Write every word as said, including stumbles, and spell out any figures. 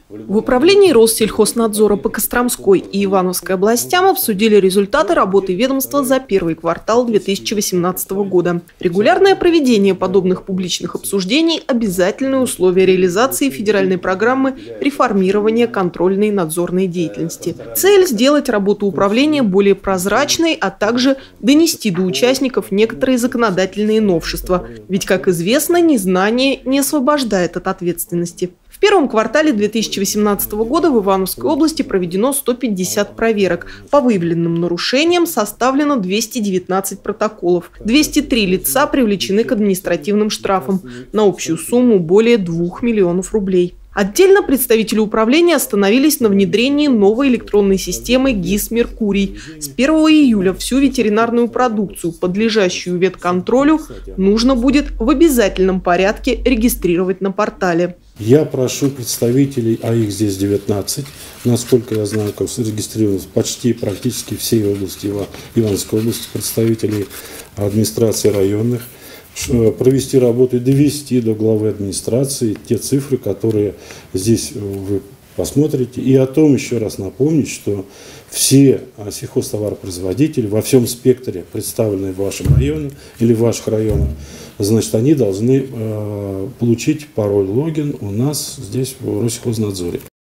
В управлении Россельхознадзора по Костромской и Ивановской областям обсудили результаты работы ведомства за первый квартал две тысячи восемнадцатого года. Регулярное проведение подобных публичных обсуждений – обязательные условия реализации федеральной программы реформирования контрольной и надзорной деятельности. Цель – сделать работу управления более прозрачной, а также донести до участников некоторые законодательные новшества. Ведь, как известно, незнание не освобождает от ответственности. В первом квартале две тысячи восемнадцатого года в Ивановской области проведено сто пятьдесят проверок. По выявленным нарушениям составлено двести девятнадцать протоколов. двести три лица привлечены к административным штрафам на общую сумму более двух миллионов рублей. Отдельно представители управления остановились на внедрении новой электронной системы ГИС «Меркурий». С первого июля всю ветеринарную продукцию, подлежащую ветконтролю, нужно будет в обязательном порядке регистрировать на портале. Я прошу представителей, а их здесь девятнадцать, насколько я знаю, как зарегистрированы почти практически всей области, Ивановской области, представителей администрации районных, провести работу и довести до главы администрации те цифры, которые здесь вы посмотрите. И о том еще раз напомнить, что все сельхозтоваропроизводители во всем спектре, представленные в вашем районе или в ваших районах, значит, они должны э, получить пароль, логин у нас здесь в Россельхознадзоре.